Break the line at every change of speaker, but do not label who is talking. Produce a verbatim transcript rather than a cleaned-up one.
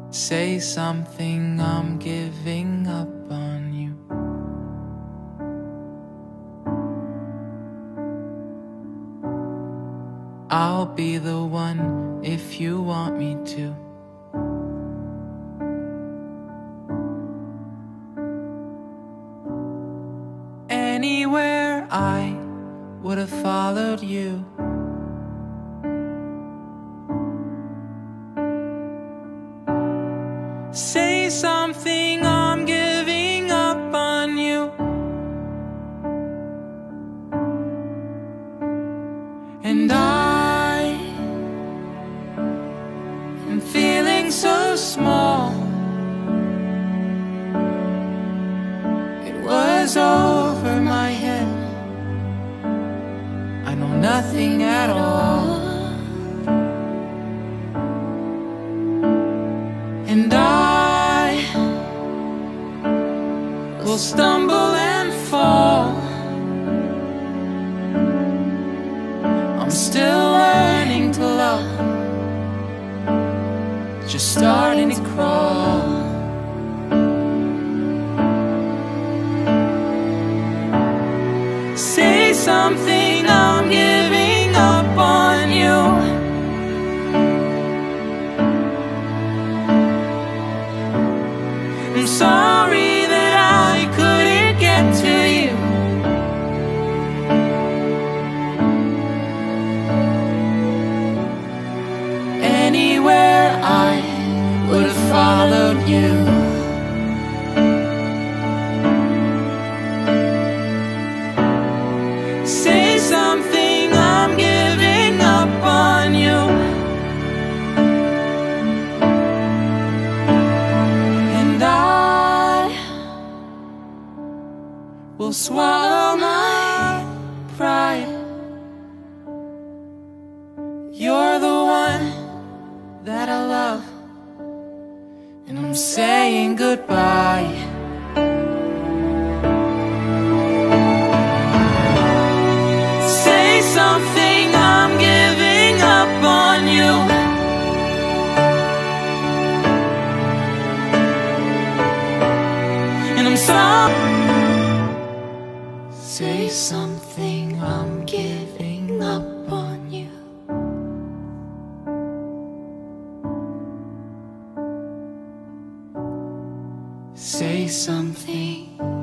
Say something, I'm giving up on you. I'll be the one if you want me to. Anywhere I would have followed you. Say something, I'm giving up on you. And I am feeling so small. It was over my head. I know nothing at all. And I will stumble and fall. I'm still learning to love, just starting to crawl. Say something, I'm giving up on you. I'm sorry that I couldn't get to you. Anywhere I would have followed you. Say something, I'm giving up on you. And I will swallow my pride. You're the one that I love, and I'm saying goodbye. Say something, I'm giving up on you. And I'm sorry. Say something, I'm giving up on you. Say something.